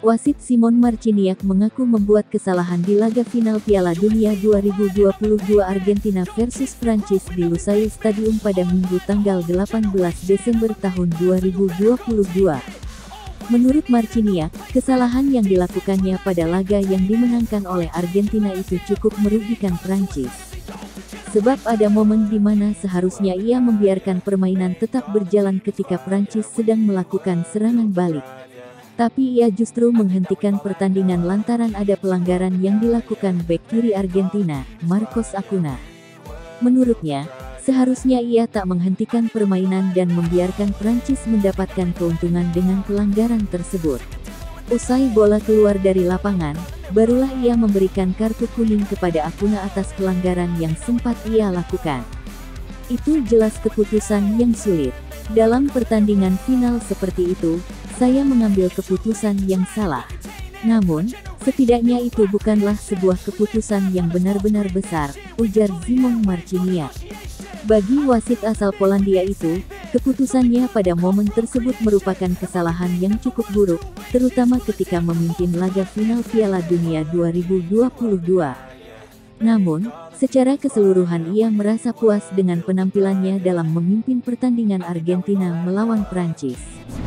Wasit Simon Marciniak mengaku membuat kesalahan di laga final Piala Dunia 2022 Argentina versus Prancis di Lusail Stadium pada Minggu tanggal 18 Desember tahun 2022. Menurut Marciniak, kesalahan yang dilakukannya pada laga yang dimenangkan oleh Argentina itu cukup merugikan Prancis. Sebab ada momen di mana seharusnya ia membiarkan permainan tetap berjalan ketika Prancis sedang melakukan serangan balik. Tapi ia justru menghentikan pertandingan lantaran ada pelanggaran yang dilakukan bek kiri Argentina, Marcos Acuna. Menurutnya, seharusnya ia tak menghentikan permainan dan membiarkan Prancis mendapatkan keuntungan dengan pelanggaran tersebut. Usai bola keluar dari lapangan, barulah ia memberikan kartu kuning kepada Acuna atas pelanggaran yang sempat ia lakukan. Itu jelas keputusan yang sulit. Dalam pertandingan final seperti itu, saya mengambil keputusan yang salah. Namun, setidaknya itu bukanlah sebuah keputusan yang benar-benar besar, ujar Simon Marciniak. Bagi wasit asal Polandia itu, keputusannya pada momen tersebut merupakan kesalahan yang cukup buruk, terutama ketika memimpin laga final Piala Dunia 2022. Namun, secara keseluruhan ia merasa puas dengan penampilannya dalam memimpin pertandingan Argentina melawan Prancis.